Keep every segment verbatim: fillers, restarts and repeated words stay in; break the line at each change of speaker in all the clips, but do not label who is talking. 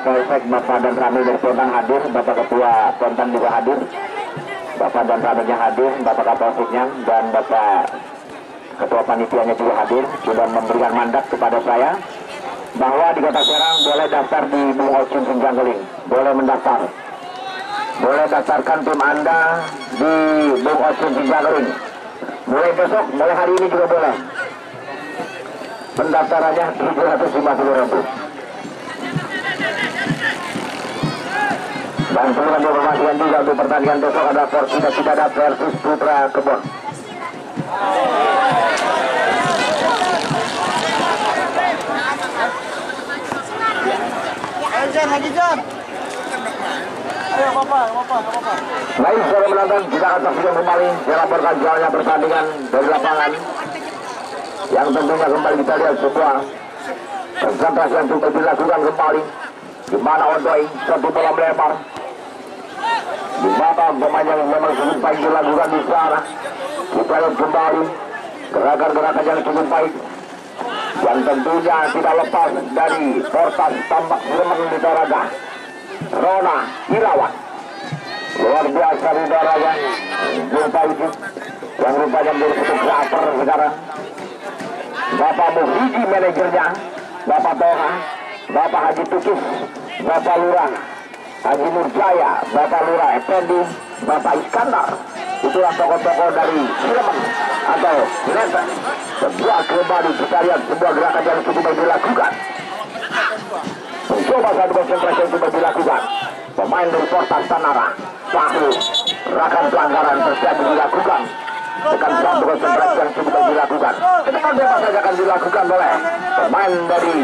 Kapolsek Bapak dan Rame dari Pontan hadir, Bapak Ketua Pontan juga hadir, Bapak dan Ramenya hadir, Bapak Kapolseknya dan Bapak Ketua Panitianya juga hadir, sudah memberikan mandat kepada saya bahwa di Kota Serang boleh daftar di Bung Ocun Sinjanggeling, boleh mendaftar, boleh daftarkan tim Anda di Bung Ocun Sinjanggeling. Mulai besok, mulai hari ini juga boleh. Pendaftarannya tujuh ratus lima puluh ribu. Dan perlu kami informasikan juga untuk pertandingan besok ada Persida Cibadak versus Putra Kebon.
Lagi John. Ayo apa apa apa.
Baik, saudara menonton, kita akan saksikan kembali dilaporkan jalannya pertandingan dari lapangan. Yang tentunya kembali kita lihat sebuah konsentrasi yang coba dilakukan kembali, di mana Odoi satu bola melebar, di mana pemain yang memang cukup baik dilakukan di sana. Kita lihat kembali gerakan-gerakan yang cukup baik, yang tentunya tidak lepas dari Portas Tambak Sleman di Toraga. Rona Irawan luar biasa di Toraga, lupa itu yang rupanya menjadi fotografer sekarang. Bapak Muhidi manajernya, Bapak Toha, Bapak Haji Tukis, Bapak Lurah Haji Nurjaya, Bapak Lurah Effendi, Bapak Iskandar. Itulah tokoh-tokoh dari Sleman atau Sleman. Sebuah kembali kita lihat sebuah gerakan yang cukup baik dilakukan. Mencoba satu konsentrasi yang cukup dilakukan. Pemain dari Portas Tanara, Fahru, gerakan pelanggaran terjadi dilakukan. Dengan satu konsentrasi yang cukup baik dilakukan. Kedepan bebas saja akan dilakukan oleh pemain dari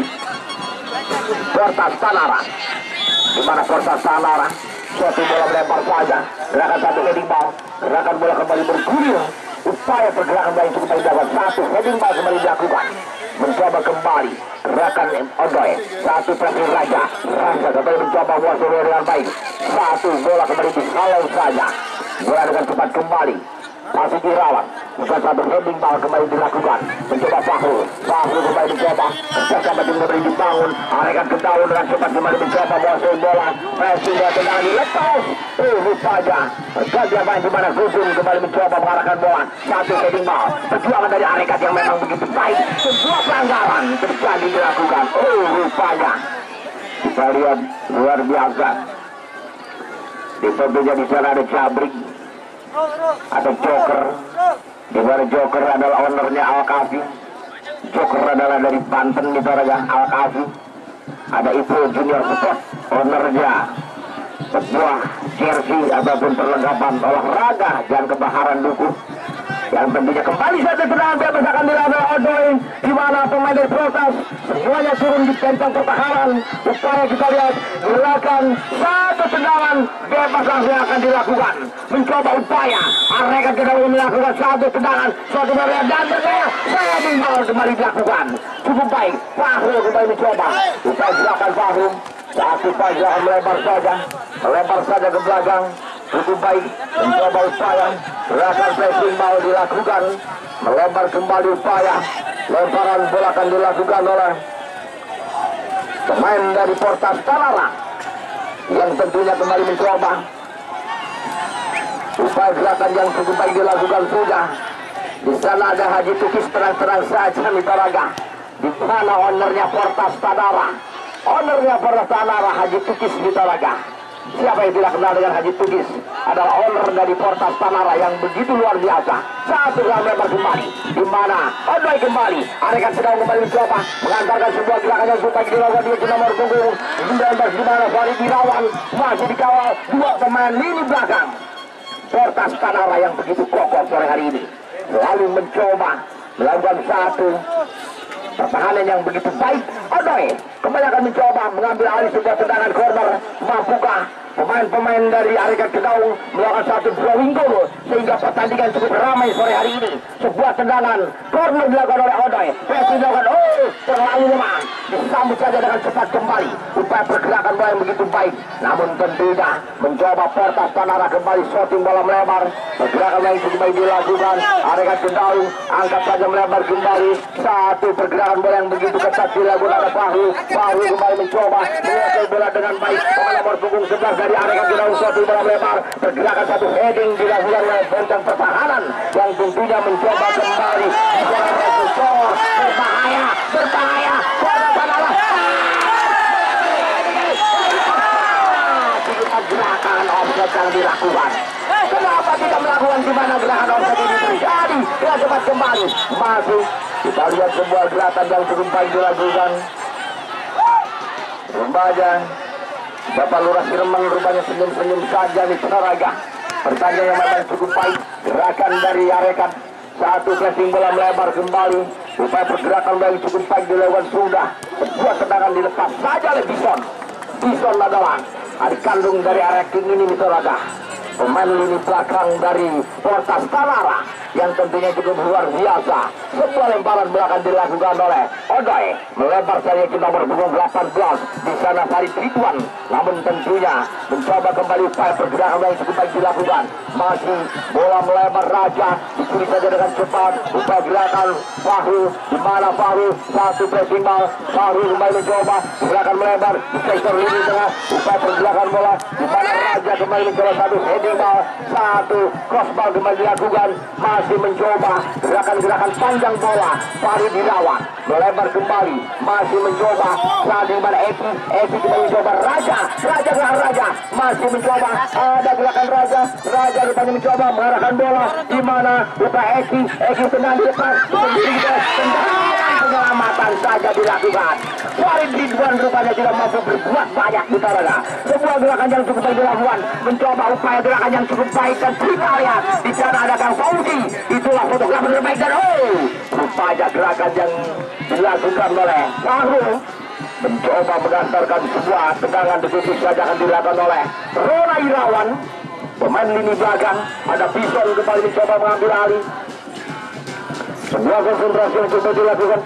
Portas Tanara. Di mana Portas Tanara suatu bola melempar saja, gerakan satu heading ball, gerakan bola kembali bergulir, upaya pergerakan yang cukup baik dapat satu heading ball kembali dilakukan, mencoba kembali gerakan Odoi, satu pressing Raja, Raja kembali mencoba muasir dengan baik, satu bola kembali dihalau saja, bola dengan cepat kembali. Masih dirawat, bukan satu heading ball kembali dilakukan, mencoba Fahru, Fahru kembali mencoba, ketika batin kembali dibangun, arekat ke daun dengan cepat kembali mencoba muasir bola, pressing bola tendangan dilepas, oh rupanya ganti main di mana Gudun kembali mencoba mengarahkan bola, satu heading ball, perjuangan dari arekat yang memang begitu baik, sebuah pelanggaran terjadi dilakukan, oh rupanya kita lihat luar biasa, di tentunya di sana ada Jabrik, ada Joker, di mana Joker adalah ownernya Al-Kafi. Joker adalah dari Banten di Toraga, Al-Kafi. Ada Ipo Junior Sport, ownernya sebuah jersey ataupun perlengkapan olahraga dan kebaharan duku. Yang tentunya kembali satu tendangan bebas akan dilakukan Odoi, di mana pemain dari Protas semuanya turun di benteng pertahanan. Upaya kita lihat gerakan satu tendangan bebas langsung akan dilakukan, mencoba upaya Arekat kita melakukan satu tendangan, suatu melihat dan terlihat saya tinggal kembali dilakukan cukup baik. Fahru kembali mencoba upaya gerakan Fahru, satu upaya melebar saja, melebar saja ke belakang. Cukup baik, mencoba upaya gerakan pressing ball dilakukan, melebar kembali upaya lemparan bola akan dilakukan oleh pemain dari Portas Tanara yang tentunya kembali mencoba upaya gerakan yang cukup baik dilakukan sudah. Di sana ada Haji Tukis terang-terang saja di Toraga, di mana ownernya Portas Tanara, ownernya Portas Tanara Haji Tukis di Toraga. Siapa yang tidak kenal dengan Haji Tukis adalah owner dari Portas Tanara yang begitu luar biasa. Satu gol lebar kembali, di mana Odoi kembali, Arekat sedang kembali mencoba mengantarkan sebuah gerakan yang supaya dilakukan di nomor punggung sembilan belas, di mana Farid Irawan masih dikawal dua pemain lini belakang Portas Tanara yang begitu kokoh sore hari ini, lalu mencoba melakukan satu pertahanan yang begitu baik. Odoi kembali akan mencoba mengambil alih sebuah tendangan corner. Mampukah pemain-pemain dari Arekat Kedaung melakukan satu drawing goal sehingga pertandingan cukup ramai sore hari ini. Sebuah tendangan corner dilakukan oleh Odoy, Pesi dilakukan, oh terlalu lemah, disambut saja dengan cepat kembali. Upaya pergerakan bola yang begitu baik, namun tentunya mencoba Portas Tanara kembali shooting bola melebar. Pergerakan yang cukup baik dilakukan Arekat Kedaung, angkat saja melebar kembali. Satu pergerakan bola yang begitu ketat dilakukan oleh Fahru. Fahru kembali mencoba menguasai bola dengan baik. Pemain nomor punggung sebelas dari Arekat Kedaung shooting bola melebar. Pergerakan satu heading dilakukan oleh benteng pertahanan yang tentunya mencoba kembali skor berbahaya, berbahaya. Portas Tanara gerakan offset yang dilakukan. Kenapa tidak melakukan di mana gerakan offset ini terjadi? Dia cepat kembali masuk. Kita lihat sebuah gerakan yang cukup baik dilakukan. Remaja Bapak Lurah Sirman rupanya senyum-senyum saja di Toraga. Pertandingan yang memang cukup baik. Gerakan dari Arekat, satu pressing bola melebar kembali. Upaya pergerakan yang cukup baik dilakukan sudah. Sebuah tendangan dilepas saja oleh Bison. Bison adalah adik kandung dari Arekat ini di Toraga. Pemain lini belakang dari Portas Tanara yang tentunya cukup luar biasa. Sebuah lemparan belakang dilakukan oleh Odoy, melebar saja ke nomor punggung delapan belas. Di sana Farid Ridwan, namun tentunya mencoba kembali upaya pergerakan yang cukup baik dilakukan. Masih bola melebar Raja, dicuri saja dengan cepat. Upaya gerakan Fahru, di mana Fahru satu pressing ball. Fahru kembali mencoba gerakan melebar di sektor lini tengah. Upaya pergerakan bola, di mana Raja kembali mencoba satu heading ball, satu crossball kembali dilakukan. Masih mencoba gerakan-gerakan panjang bola. Farid dilawan, melebar kembali, masih mencoba saat di mana Eki, Eki kembali mencoba Raja, Raja gerakan Raja, masih mencoba ada gerakan Raja, Raja rupanya mencoba mengarahkan bola, di mana upaya Eki, Eki tendang di depan, tendangan penyelamatan saja dilakukan. Farid Ridwan rupanya tidak mampu berbuat banyak di Toraga. Sebuah gerakan yang cukup baik dilakukan, mencoba upaya gerakan yang cukup baik, dan kita lihat di sana ada Kang Fauzi, itulah fotografer terbaik, dan oh rupanya gerakan yang dilakukan oleh Fahru mencoba mengantarkan sebuah tendangan detik saja akan dilakukan oleh Rona Irawan, pemain lini belakang. Ada Bison kembali mencoba mengambil alih. Sebuah konsentrasi yang coba dilakukan.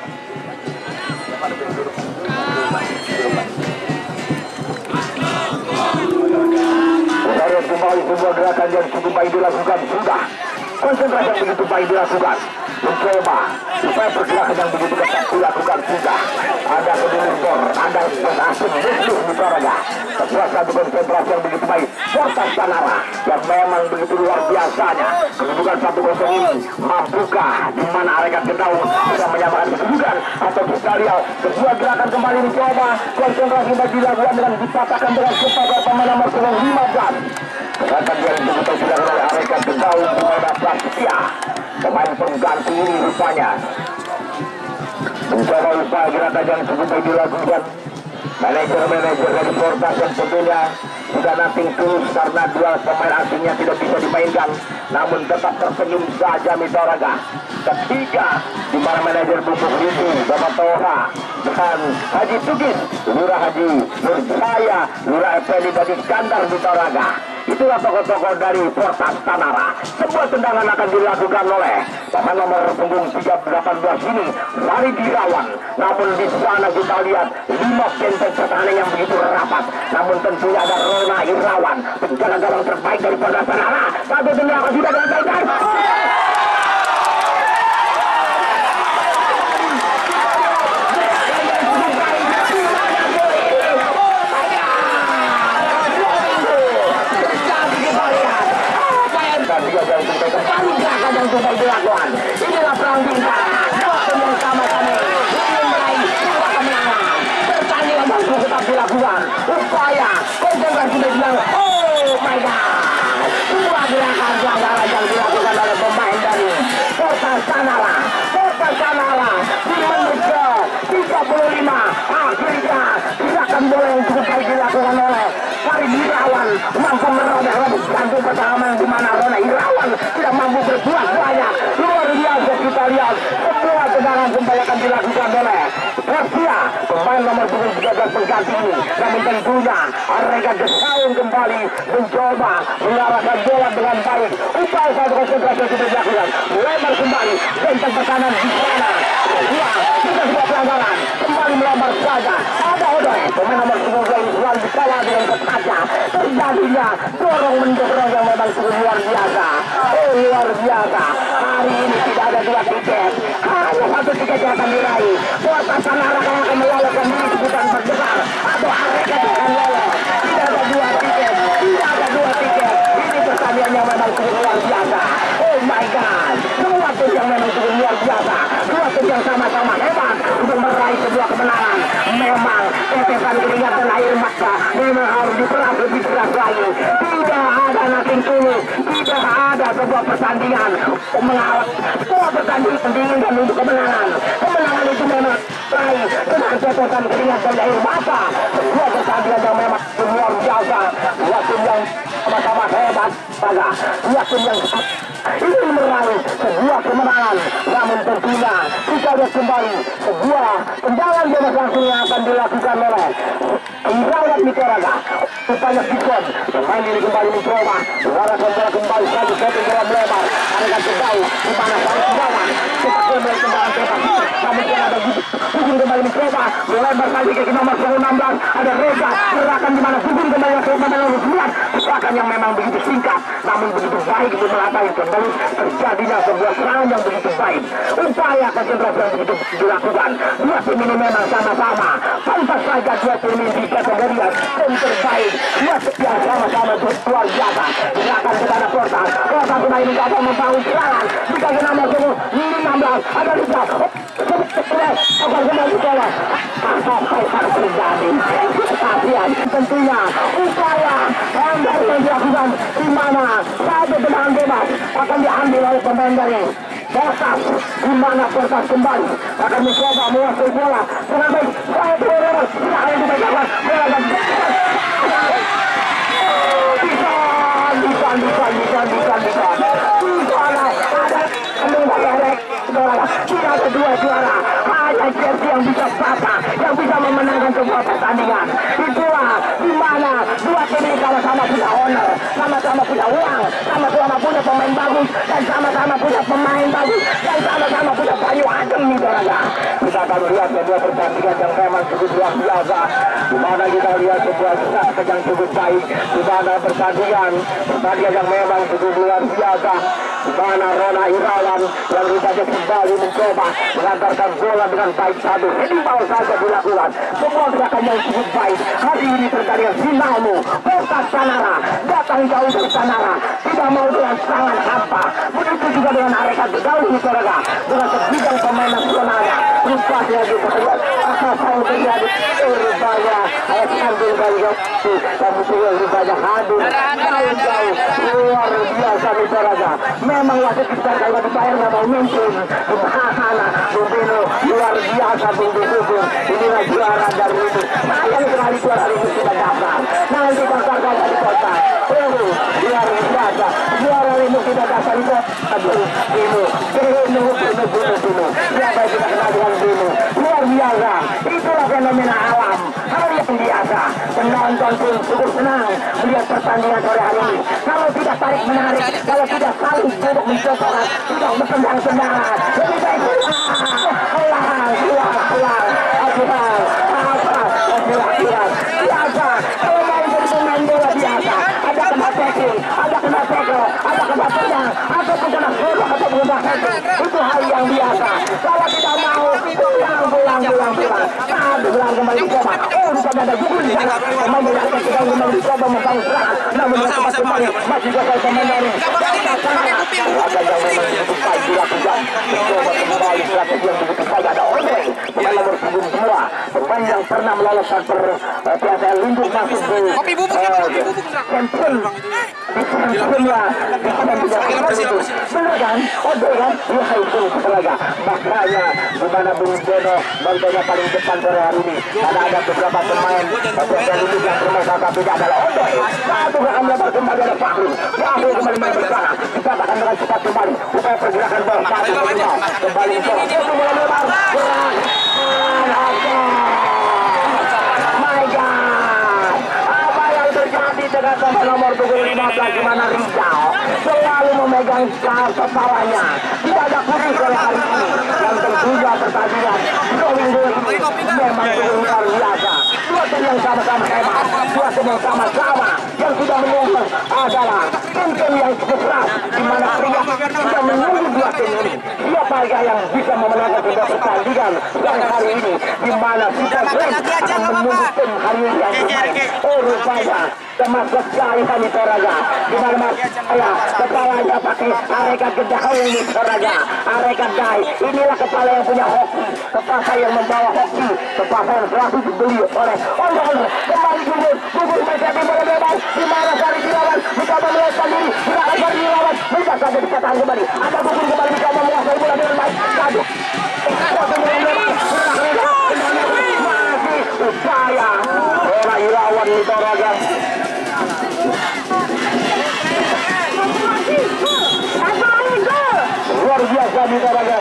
Kita lihat kembali sebuah gerakan yang cukup baik dilakukan. Sudah konsentrasi yang begitu baik dilakukan, mencoba supaya pergerakan yang begitu ketat dilakukan. Sudah ada kedulur, ada asing musuh di Toraga. Sebuah satu konsentrasi yang begitu baik. Portas Tanara yang memang begitu luar biasanya. Kedudukan satu kosong ini mampukah di mana Arekat Kedaung bisa menyamakan kedudukan, atau kita lihat sebuah gerakan kembali dicoba, konsentrasi yang dilakukan dengan dipatahkan dengan cepat oleh pemain nomor lima belas. Gerakan yang begitu dilakukan oleh Arekat Kedaung di mana Prasetya, pemain pengganti ini rupanya mencoba upaya gerakan yang cukup baik dilakukan. Manajer-manajer dari Portas yang tentunya sudah nating tulus karena dua pemain asingnya tidak bisa dimainkan, namun tetap tersenyum saja di Toraga. Ketiga, di mana manajer Bubuk itu Bapak Toha dan Haji Tugis, Lurah Haji Nurjaya, Lurah Effendi Badi Skandar di Toraga. Itulah tokoh-tokoh dari Portas Tanara. Sebuah tendangan akan dilakukan oleh pemain nomor punggung tiga delapan belas ini, Farid Irawan. Namun di sana kita lihat lima benteng pertahanan yang begitu rapat. Namun tentunya ada Rona Irawan, penjaga gawang terbaik dari Portas Tanara. Satu tendangan sudah dilakukan. Yang sudah dilakukan, inilah perang bintang. Waktu yang sama-sama ingin meraih sebuah kemenangan. Pertandingan baru tetap dilakukan. Upaya konsentrasi bilang, oh my god, sebuah gerakan pelanggaran yang dilakukan oleh pemain dari Portas Tanara. Portas Tanara di menit ke tiga puluh lima akhirnya gerakan bola yang cukup baik dilakukan oleh Farid Irawan, mampu merobek rebus jantung pertahanan di mana Rona Irawan tidak mampu berbuat banyak. Luar biasa kita lihat sebuah tendangan kembali akan dilakukan oleh Garcia, pemain nomor tiga belas pengganti ini. Namun tentunya Regan Desaung kembali mencoba mengarahkan bola dengan baik. Upaya satu konsentrasi sudah dilakukan. Melebar kembali. Benteng pertahanan di sana. Dua, kita sebuah pelanggaran. Kembali melebar saja. Ada Odoy. Pemain nomor sepuluh ini selalu dikawal dengan ketatnya. Terjadinya dorong mendorong yang memang sungguh luar biasa. Oh luar biasa. Hari ini tidak ada dua tiket. Hanya satu tiket yang akan diraih. Porta Sanara yang akan meloloskan diri sebutan terbesar. Atau Areka akan lolos. Tidak ada dua tiket. Tidak ada dua tiket. Ini pertandingan yang memang sungguh luar biasa. Oh my god. Semua tim yang memang sungguh luar biasa. Dua tim yang sama-sama hebat untuk meraih sebuah kemenangan. Memang tetesan keringat dan air mata memang harus diperas lebih keras lagi. Tidak ada nating tulus. Tidak ada sebuah pertandingan mengalah. Sebuah pertandingan menginginkan untuk kemenangan. Kemenangan itu memang raih dengan tetesan keringat dan air mata. Sebuah pertandingan yang memang luar biasa. Dua tim yang sama-sama hebat pada dua tim yang ingin meraih sebuah kemenangan. Namun tentunya kita lihat kembali sebuah tendangan bebas langsung yang akan dilakukan oleh Irawat Mitoraga. Upaya Sikon pemain ini kembali mencoba mengarahkan bola kembali lagi ke bola melebar. Ada jauh di mana sang tendangan cepat kembali tendangan bebas. Namun dia ada Sugun kembali mencoba melebar lagi ke nomor enam belas. Ada Reza gerakan di mana Sugun kembali ke nomor sembilan. Gerakan yang memang begitu singkat namun begitu baik untuk melatih kembali terjadinya sebuah serangan yang begitu baik. Upaya konsentrasi yang begitu dilakukan. Dua tim ini memang sama-sama pantas saja dua tim ini dikategorikan tim terbaik. Dua tim yang sama-sama luar biasa. Gerakan ke tanah Porta. Porta sudah ini dapat membangun serangan. Jika ke nomor enam belas ada Lisa. Akan kembali bola. Sampai harus terjadi. Kasihan tentunya upaya yang baru dilakukan di mana satu tendangan bebas akan diambil oleh pemain dari Portas, di mana Portas kembali akan mencoba menguasai bola dengan baik. Saya terus tidak ada dibacakan bola dan bisa bisa bisa bisa bisa bisa bisa ada mengerek bola. Tidak ada dua juara, hanya Jersey yang bisa patah, yang bisa memenangkan sebuah pertandingan. Itulah di mana dua tim ini sama-sama punya honor, sama-sama punya uang, sama-sama punya pemain bagus, dan sama-sama punya pemain bagus, dan sama-sama punya banyak adem nih Doraga. Kita akan melihat sebuah pertandingan yang memang cukup luar biasa, di mana kita lihat sebuah strategi yang cukup baik, di mana pertandingan pertandingan yang memang cukup luar biasa, di mana Rona Irawan yang rupanya kembali mencoba mengantarkan bola dengan baik satu seimbang saja dilakukan. Semua gerakan yang cukup baik. Hari ini pertandingan finalmu Porta Sanara datang jauh dari Sanara, tidak mau dengan serangan hampa. Begitu juga dengan Areka jauh di Toraga dengan sebidang pemain nasionalnya. Rupanya kita lihat apa yang terjadi. Rupanya ayat sambil kali itu dan itu rupanya hadir jauh-jauh luar biasa di Toraga. Memang wasit kita kalau dibayar nggak mau mimpin. Mahana Bung luar biasa Bung Bung. Inilah juara dari ini. Sayang sekali juara ini sudah dapat. Nanti daftarkan dari kota. Oh luar biasa. Juara ini kita dapat di kota Bung Bung. Bung Bung Bung Bung. Siapa yang kita kenal dengan Bung? Luar biasa. Itulah fenomena alam. Hal yang biasa. Penonton pun cukup senang melihat pertandingan sore hari ini. Kalau tidak tarik menarik, kalau tidak saling duduk mencocokan, tidak bertendang-tendangan, lebih baik pulang, pulang, pulang, pulang, apa, pulang, pulang, biasa. Kalau main jadi pemain bola biasa, ada kena tackle, ada kena tackle, ada kena tendang, atau kena bola, atau kena tackle, itu hal yang biasa. Kalau tidak mau, pulang, pulang, pulang, pulang, nah, pulang kembali coba. Oh, bukan ada gugur di sana. Pemain bola kita sedang kembali coba membangun serangan, namun dapat kembali masih gagal pemain dari. Kembali strategi yang begitu baik. Ada Odoy pemain nomor punggung dua, pemain yang pernah meloloskan per P S L Lindung masuk di champion di champion lah di champion bener kan? Odol kan? Ya itu Seraga. Makanya di mana Bung Jono nontonnya paling depan sore hari ini. Karena ada beberapa pemain peserta ini yang bermain salah satunya adalah Odol. Satu akan melebar kembali ada Fahri. Fahri kembali main bersama. Kita akan dengan cepat kembali. Upaya pergerakan bola. Satu kedua. Kembali ke bola. Itu mulai melebar. Gerak. My God. Apa yang terjadi dengan pemain nomor punggung lima belas di mana Rizal selalu memegang kepalanya. Tidak ada putih oleh hari ini. Yang tentunya pertandingan going good memang luar biasa. Dua tim yang sama-sama hebat, dua tim yang sama-sama yang sudah menunggu adalah tim-tim yang cukup keras, di mana pria sudah menunggu dua tim ini. Siapa yang bisa memenangkan sebuah pertandingan pada hari ini, di mana Super Grand akan menunggu tim hari ini yang terbaik. Oh rupanya termasuk sekali kami Toraga, di mana mas saya kepalanya pakai arekat gedau ini Toraga, arekat dai. Inilah kepala yang punya hoki, kepala yang membawa hoki, kepala yang selalu dibeli oleh Ondol. Kembali gugur, gugur menjadi bola bebas, di mana Sari dilawan, mencoba melewatkan diri, tidak ada Sari dilawan, bisa saja dikatakan kembali. Ada gugur kembali mencoba menguasai bola dengan baik. Satu, satu bola bebas, masih upaya bola Irawan di Toraga. Luar biasa di Toraga.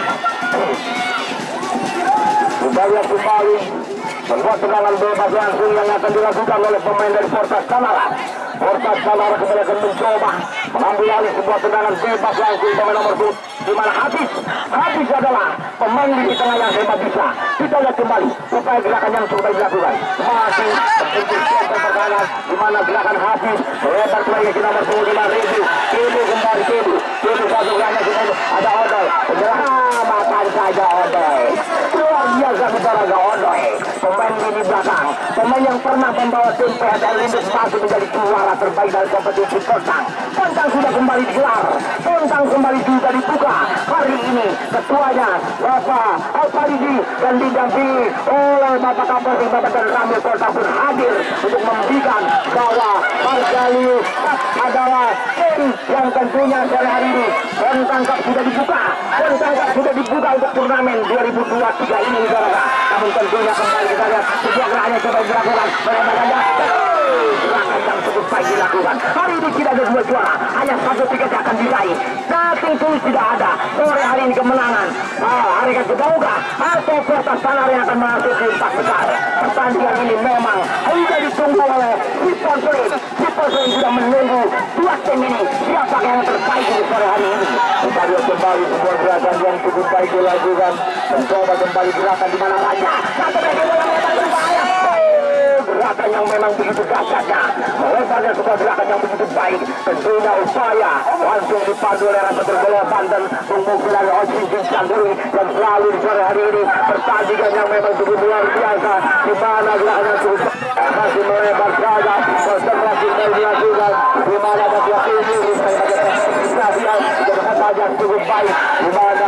Kita lihat kembali sebuah tendangan bebas langsung yang akan dilakukan oleh pemain dari Fortas Tanara. Fortas Tanara kembali akan mencoba mengambil alih sebuah tendangan bebas langsung pemain nomor tujuh, di mana Hafiz Hafiz adalah pemain di tengah yang hebat bisa. Kita lihat kembali upaya gerakan yang cukup baik dilakukan. Masih untuk sektor pertahanan, di mana gerakan Hafiz lebar kembali ke nomor tujuh, di mana Rebu Rebu kembali Rebu Rebu satu gerakan kita ada Odol. Penyelamatkan saja Odol. Luar biasa Toraga Odol. Pemain di belakang, pemain yang pernah membawa tim P S M Lindus masih menjadi juara terbaik dari kompetisi Pontang. Pontang sudah kembali digelar, Pontang kembali juga dibuka hari ini. Ketuanya Bapak Al-Faridi dan didampingi oleh Bapak Kapolri Bapak dan Ramil Pontang pun hadir untuk memberikan bahwa Margalius adalah tim yang tentunya sore hari ini Pontang Cup sudah dibuka, Pontang Cup sudah dibuka untuk turnamen dua ribu dua puluh tiga ini saudara. Namun tentunya kembali kita lihat sebuah gerakan yang coba dilakukan melebarkannya. Gerakan yang cukup baik dilakukan. Hari ini tidak ada dua juara, hanya satu tiket yang akan diraih. Nothing tulus tidak ada. Sore hari ini kemenangan. Ah, hari ke Gedauga atau Fortas Tanara yang akan memasuki empat besar. Pertandingan ini memang sudah ditunggu oleh Sipon Sulit. Sipon Sulit sudah menunggu dua tim ini. Siapa yang terbaik di sore hari ini? Kita lihat kembali sebuah gerakan yang cukup baik dilakukan. Mencoba kembali gerakan di mana saja. Satu lagi bola lebar berbahaya. Gerakan yang memang begitu dahsyatnya, melebarnya sebuah gerakan yang begitu baik. Tentunya upaya langsung dipandu oleh Raja Bola Banten, pengumuman Ocin Canduri yang selalu di sore hari ini. Pertandingan yang memang cukup luar biasa, di mana gerakan yang cukup masih melebar saja, konsentrasi yang dilakukan, di mana ada dua ini konsentrasi yang cukup baik, di mana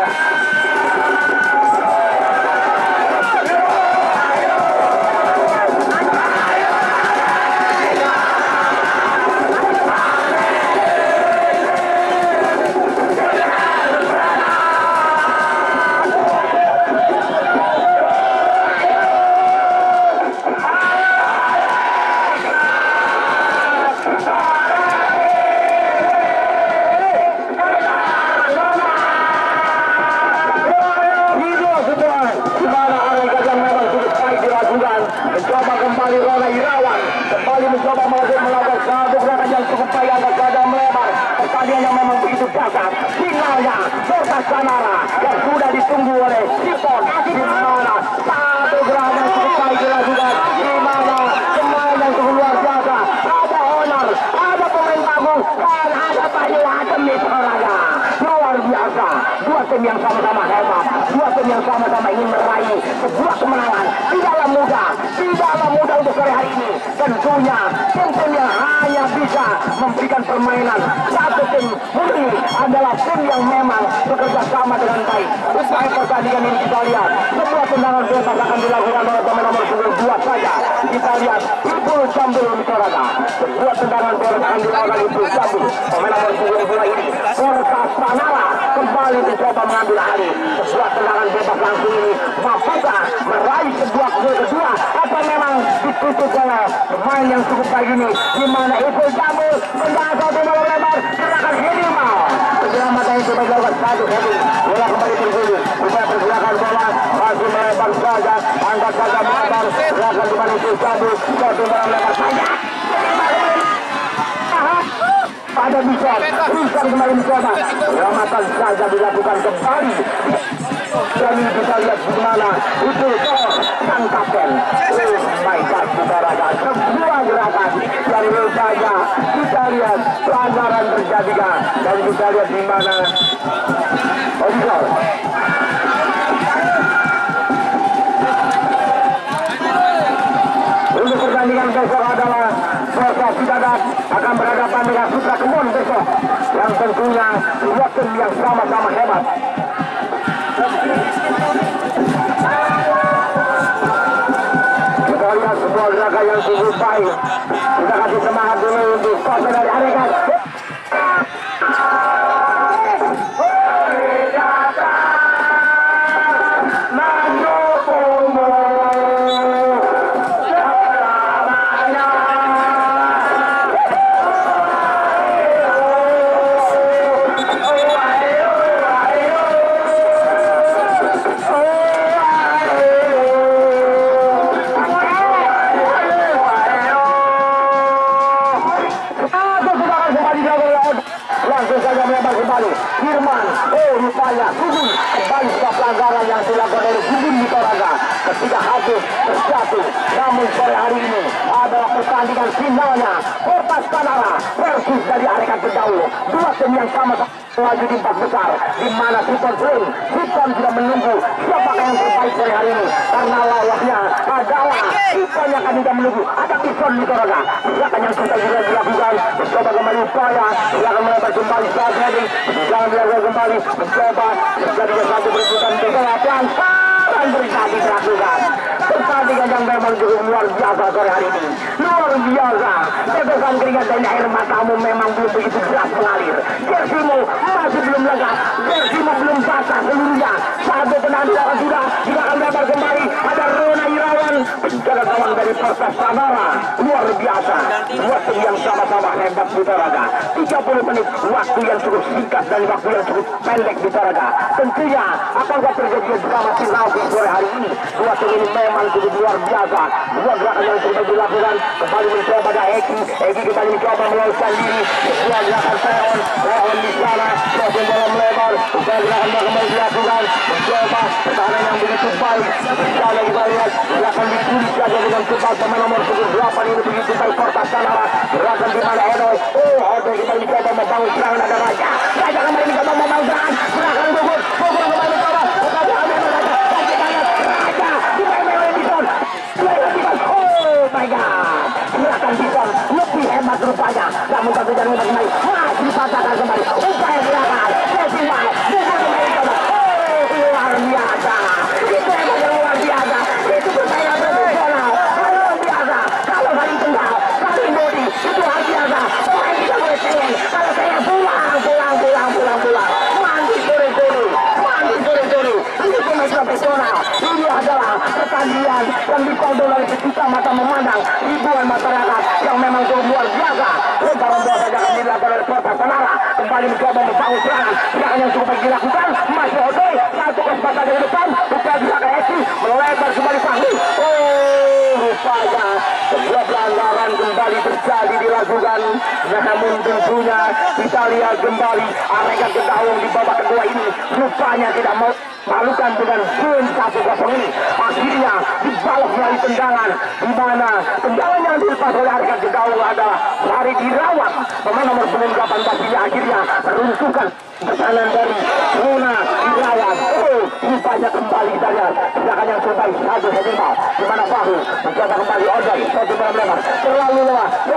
mencoba kembali Rona Irawan, kembali mencoba melakukan satu gerakan yang cukup baik agar keadaan melebar. Pertandingan yang memang begitu dahsyat. Finalnya Fortas Tanara yang sudah ditunggu oleh Sipon, di mana satu gerakan yang cukup baik dilakukan, di mana pemain yang cukup luar biasa. Ada Honor, ada pemain bagus, dan ada Panyu Adem di Toraga. Luar biasa, dua tim yang sama-sama hebat, dua tim yang sama-sama ingin meraih sebuah kemenangan. Tidaklah mudah, tidaklah mudah untuk sore hari ini. Tentunya tim-tim yang hanya sangat bisa memberikan permainan. Satu tim ini adalah tim yang memang bekerja sama dengan baik. Upaya pertandingan ini kita lihat semua tendangan bebas akan dilakukan oleh pemain nomor dua saja. Kita lihat Ibnu Jambul Mitoraga, sebuah tendangan bebas akan dilakukan Ibnu Jambul. Pemain nomor dua ini Porta Sanara kembali mencoba mengambil alih. Sebuah tendangan bebas langsung ini mampukah meraih sebuah gol kedua atau memang ditutup oleh pemain yang cukup baik ini, di mana Ibnu Jambul tendangan satu bola lebar gerakan minimal penyelamatan yang coba dilakukan satu heading bola kembali terguling. Upaya pergerakan bola masih melebar saja, angkat saja melebar gerakan di mana Ibnu Jambul satu bola lebar saja pada Bison. Bison kembali mencoba penyelamatan saja dilakukan kembali. Dan kita lihat di mana itu sang kapten. Oh my God, saudara, sebuah gerakan yang saja kita lihat pelanggaran terjadi dan kita lihat di mana Odisor. Untuk pertandingan besok adalah Persija Cidadak akan berhadapan dengan Putra Kemon besok, yang tentunya dua tim yang sama-sama hebat. Kita lihat sebuah gerakan yang cukup baik. Kita kasih semangat dulu untuk kota dari Arekat. Firman, oh rupanya Gugun kembali sebuah pelanggaran yang dilakukan oleh Gugun Mitoraga ketika habis terjatuh. Namun sore hari ini adalah pertandingan finalnya Porta Sanara versus dari Arekat Bedaulo, dua tim yang sama-sama melaju di empat besar, di mana Siton Slim Siton sudah menunggu siapakah yang terbaik sore hari ini, karena lawannya adalah Siton yang akan tidak menunggu ada Siton Mitoraga. Gerakan yang sudah juga dilakukan, mencoba kembali upaya gerakan melebar kembali saat heading, jangan dilakukan kembali, mencoba terjadi satu berebutan bola pelan pelan terjadi dilakukan. Pertandingan yang memang cukup luar biasa sore hari ini, luar biasa. Tetesan keringat dan air matamu memang belum begitu deras mengalir. Jersimu masih belum lengkap, jersimu belum basah seluruhnya. Satu penandakan sudah, juga akan lebar kembali. Ada Rona Irawan, penjaga gawang dari Porta Sanara, luar biasa. Dua tim yang sama-sama hebat Mitoraga. tiga puluh menit waktu yang cukup singkat dan waktu yang cukup pendek Mitoraga. Tentunya apakah terjadi drama final di sore hari ini? Dua tim ini memang cukup luar biasa. Dua gerakan yang sudah dilakukan, kembali mencoba ada Eki, Eki kembali mencoba meloloskan diri. Sebuah gerakan Leon, Leon di sana, crossing bola melebar. Upaya gerakan yang kembali dilakukan, mencoba pertahanan yang begitu baik. Di sana kita lihat gerakan ditulis saja dengan cepat pemain nomor delapan ini begitu baik Porta Sanara. Gerakan di mana Edoy, oh Edoy kembali mencoba membangun serangan ada Raja. Raja kembali mencoba membangun serangan, gerakan Bogor, Bogor kembali mencoba. Oh my God, gerakan Bison lebih hebat rupanya, namun satu jalan kembali masih dipatahkan kembali. Upaya gerakan festival bukan kembali coba. Oh luar biasa, itu hebat luar biasa, itu permainan profesional luar biasa. Kalau saling tengah, saling body itu luar biasa. Pemain kita boleh cengeng, kalau saya pulang pulang pulang pulang pulang mandi sore sore, mandi sore sore. Ini pemain profesional. Ini adalah pertandingan yang ditonton oleh ketika mata memandang ribuan masyarakat yang memang cukup luar biasa. Lebaran bola saja akan dilakukan oleh Porta Sanara, kembali mencoba membangun serangan. Serangan yang cukup baik dilakukan, masih Odoi, satu kesempatan dari depan, upaya gerakan Eki, melebar kembali Fahmi. Oh, rupanya sebuah pelanggaran kembali terjadi dilakukan. Namun tentunya kita lihat kembali Arekat Bedaulo di babak kedua ini rupanya tidak mau malukan dengan game satu kosong ini. Akhirnya dibalas melalui tendangan, di mana tendangan yang dilepas oleh Arekat Bedaulo adalah Farid Irawan, pemain nomor delapan belas ini akhirnya meruntuhkan pertahanan dari Rona Irawan. Oh, rupanya kembali kita lihat gerakan yang terbaik satu heading ball, di mana Fahu mencoba kembali Odoi, satu bola melebar terlalu luas.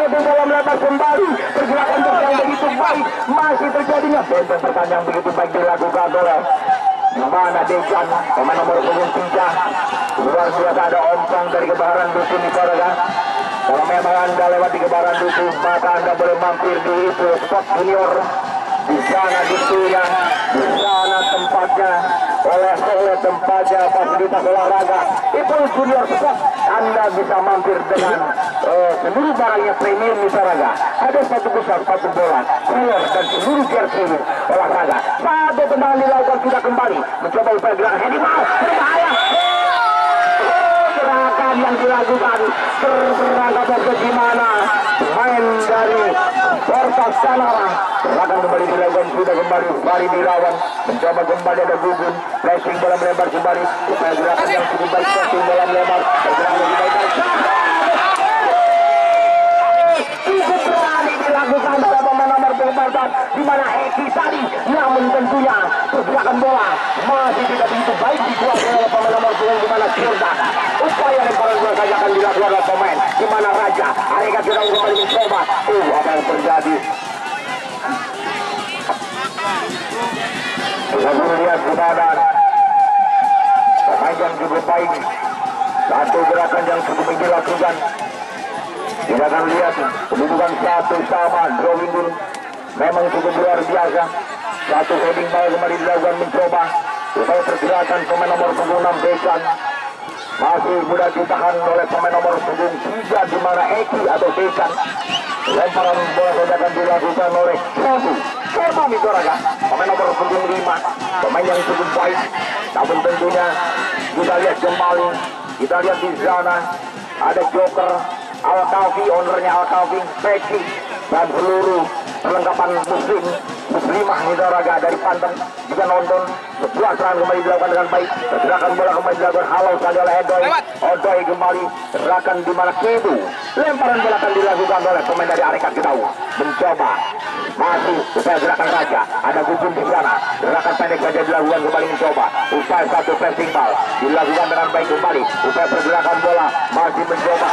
satu bola melebar kembali, pergerakan yang begitu baik masih terjadinya. Benteng pertanyaan begitu baik dilakukan oleh mana Dejan, pemain nomor punggung tiga. Luar biasa, ada ompong dari kebaran dusun di Korea. Kalau memang anda lewat di kebaran dusun, maka anda boleh mampir di itu spot junior. Di sana dusunya, di sana tempatnya, oleh oleh tempatnya fasilitas olahraga. Itu junior spot. Anda bisa mampir dengan uh, seluruh barangnya premium di olahraga. Ada satu besar, satu bola, cooler dan seluruh jersey olahraga. Satu tendangan dilakukan sudah kembali, mencoba upaya gerakan heading mau berbahaya. Gerakan yang dilakukan terperangkap bagaimana main dari Porta Sanara akan kembali dilakukan sudah kembali Fari dilawan, mencoba kembali ada gugun flashing bola melebar kembali upaya gerakan yang cukup baik, flashing bola melebar pergerakan lebih baik cukup berani dilakukan oleh pemain nomor empat di mana Eki tadi, namun tentunya pergerakan bola masih tidak begitu baik dikuasai oleh pemain nomor sepuluh di mana Firda. Upaya lemparan bola saja akan dilakukan oleh pemain di mana Raja Areka sudah kembali mencoba. Uh, apa yang terjadi? Kita melihat di mana pemain yang cukup baik, satu gerakan yang cukup dilakukan. Kita akan lihat kedudukan satu sama drawing dulu. Memang cukup luar biasa. Satu heading ball kembali dilakukan mencoba. Upaya pergerakan pemain nomor punggung enam Dekan masih mudah ditahan oleh pemain nomor punggung tiga di mana Eki atau Dekan. Lemparan bola akan dilakukan oleh Sobu. Sobu Mitoraga, pemain nomor punggung lima, pemain yang cukup baik. Namun tentunya kita lihat kembali, kita lihat di sana ada Joker Al-Kafi, ownernya Al-Kafi, Peki, dan seluruh perlengkapan muslim muslimah Mitoraga dari Panten juga nonton. Sebuah serangan kembali dilakukan dengan baik, pergerakan bola kembali dilakukan halau saja oleh Edoy. Odoy kembali gerakan di mana Kibu, lemparan bola akan dilakukan oleh pemain dari Arekat Gedau, mencoba masih upaya gerakan Raja, ada gugun di sana, gerakan pendek saja dilakukan kembali mencoba, upaya satu pressing ball dilakukan dengan baik kembali, upaya pergerakan bola masih mencoba.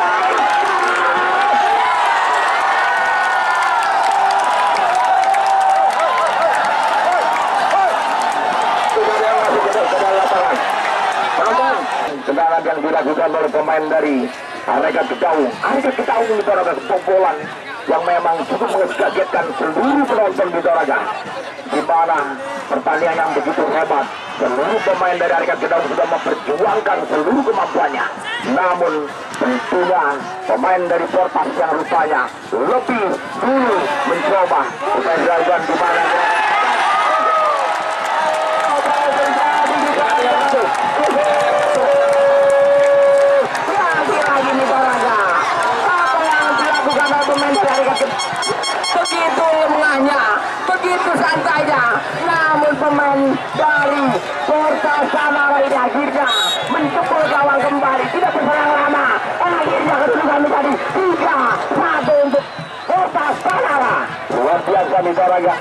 Tendangan yang dilakukan oleh pemain dari Arekat Gedau. Arekat Gedau di Toraga kebobolan yang memang cukup mengagetkan seluruh penonton di Toraga. Di mana pertandingan yang begitu hebat, seluruh pemain dari Arekat Gedau sudah memperjuangkan seluruh kemampuannya. Namun tentunya pemain dari Portas yang rupanya lebih dulu mencoba upaya dilakukan di mana begitu lengahnya, begitu santainya, namun pemain dari Porta Sanara ini akhirnya menjebol gawang kembali, tidak berselang lama, akhirnya kedudukan menjadi tiga satu untuk Porta Sanara. Luar biasa Mitoraga.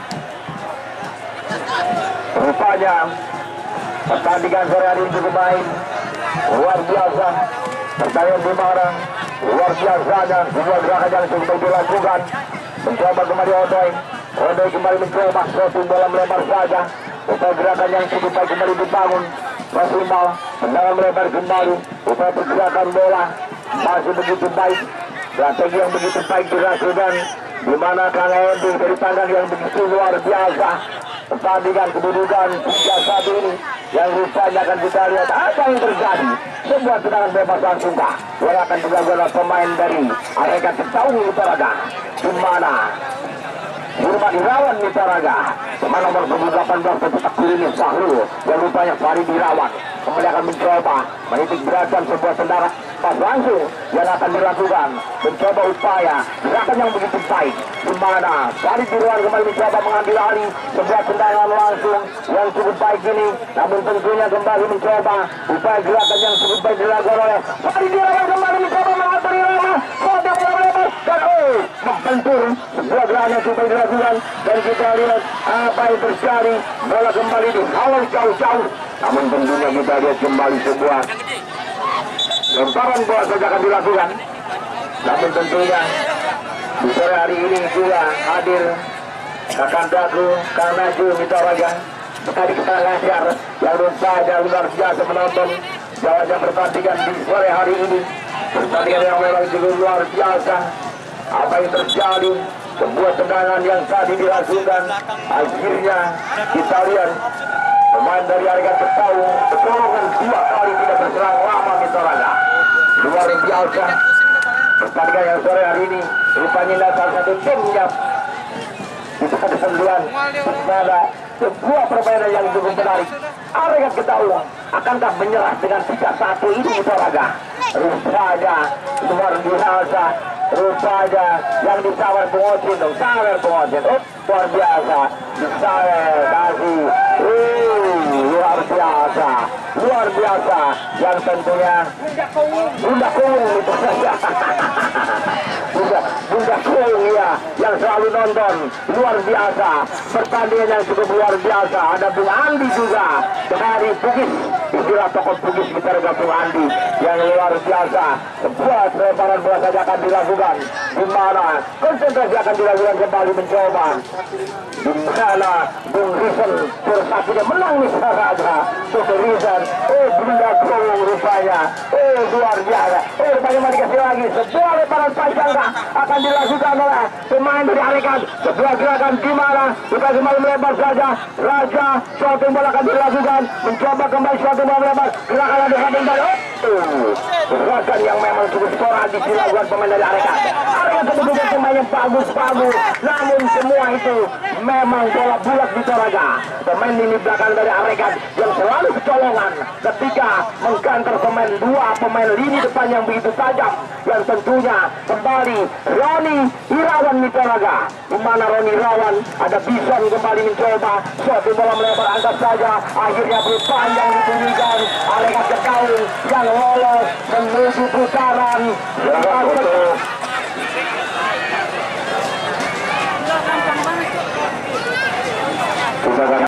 Rupanya pertandingan sore hari ini cukup baik, luar biasa. Pertandingan di Marang, luar biasanya sebuah gerakan yang cukup dilakukan. Mencoba kembali Odoy, Odoy kembali mencoba satu bola melebar saja. Upaya gerakan yang cukup baik kembali dibangun. Maksimal, tendangan melebar kembali. Upaya pergerakan bola masih begitu baik. Strategi yang begitu baik dilakukan. Di mana Kang Endi dari tandang yang begitu luar biasa. Pertandingan kedudukan tiga satu ini yang rupanya akan kita lihat apa yang terjadi. Sebuah tendangan bebas langsung kah yang akan dilakukan oleh pemain dari Arekat Gedau Mitoraga, di mana Nurman Irawan Mitoraga, pemain nomor delapan belas petutak ini Sahrul yang rupanya Fari Irawan kembali akan mencoba menitik beratkan sebuah tendangan pas langsung yang akan dilakukan, mencoba upaya gerakan yang begitu baik, di mana Fari Irawan kembali mencoba mengambil alih sebuah tendangan langsung yang cukup baik ini, namun tentunya kembali mencoba upaya gerakan yang cukup baik dilakukan oleh Fari Irawan kembali mencoba mengatur Irawan, kode bola lebar dan oh membentur sebuah gerakan yang cukup dilakukan, dan kita lihat apa yang terjadi, bola kembali dihalau jauh-jauh, namun tentunya kita lihat kembali sebuah lemparan bola saja akan dilakukan, namun tentunya Di sore hari ini juga hadir Kakak Dagu, Kang Naju, Mitra Raga. Tadi kita ngajar yang lupa dan luar biasa menonton jalannya pertandingan di sore hari ini. Pertandingan yang memang juga luar biasa. Apa yang terjadi, sebuah tendangan yang tadi dilakukan, akhirnya kita lihat pemain dari Arekat Betawi kecolongan dua kali tidak berserang lama Mitra Raga. Luar biasa. Pertandingan yang sore hari ini rupanya salah satu tim yang kita kesembilan pada sebuah permainan yang cukup menarik. Arekat Betawi akankah menyerah dengan tiga satu ini Mitra Raga? Rupanya luar biasa. Rupanya yang disawar pengotin dong, sawer pengotin. Oh, luar biasa. Disawar kasih. Uh, luar biasa. Luar biasa. Yang tentunya Bunda Kuung itu saja. Bunda, Bunda Kuung ya, yang selalu nonton. Luar biasa. Pertandingan yang cukup luar biasa. Ada Bung Andi juga dari Bugis. Istilah tokoh Bugis kita ada Bung Andi yang luar biasa. Sebuah lemparan bola saja akan dilakukan, di mana konsentrasi akan dilakukan kembali mencoba, di mana Bung Risen bersatunya menangis saja. Bung Risen, oh Bunda Kuung rupanya, oh luar biasa. Oh rupanya mau dikasih lagi sebuah lemparan panjang akan dilakukan oleh pemain dari Arekat. Sebuah gerakan di mana kita kembali melebar saja. Raja suatu bola akan dilakukan, mencoba kembali suatu bola melebar. Gerakan ada satu kembali. Oh, gerakan yang memang cukup sporadis dilakukan pemain dari Arekat. Arekat sebetulnya pemain yang bagus-bagus, namun semua itu memang bola bulat di Toraga. Pemain ini belakang dari Arekat yang selalu kecolongan ketika mengkanter pemain dua pemain lini depan yang begitu tajam, yang tentunya kembali Roni Irawan di Toraga, di mana Roni Irawan ada Bison kembali mencoba suatu bola melebar angkat saja, akhirnya berpanjang dibunyikan. Arekat Betawi yang lolos menuju putaran